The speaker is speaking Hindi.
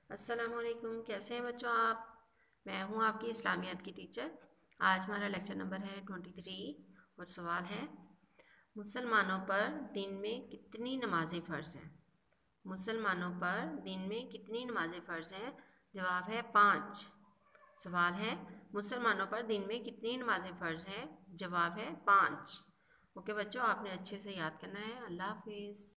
अस्सलामुअलैकुम। कैसे हैं बच्चों आप? मैं हूं आपकी इस्लामियात की टीचर। आज हमारा लेक्चर नंबर है 23 और सवाल है, मुसलमानों पर दिन में कितनी नमाजें फ़र्ज हैं? मुसलमानों पर दिन में कितनी नमाजें फ़र्ज हैं? जवाब है 5। सवाल है, मुसलमानों पर दिन में कितनी नमाजें फ़र्ज हैं? जवाब है 5। ओके बच्चों, आपने अच्छे से याद करना है। अल्लाह हाफिज़।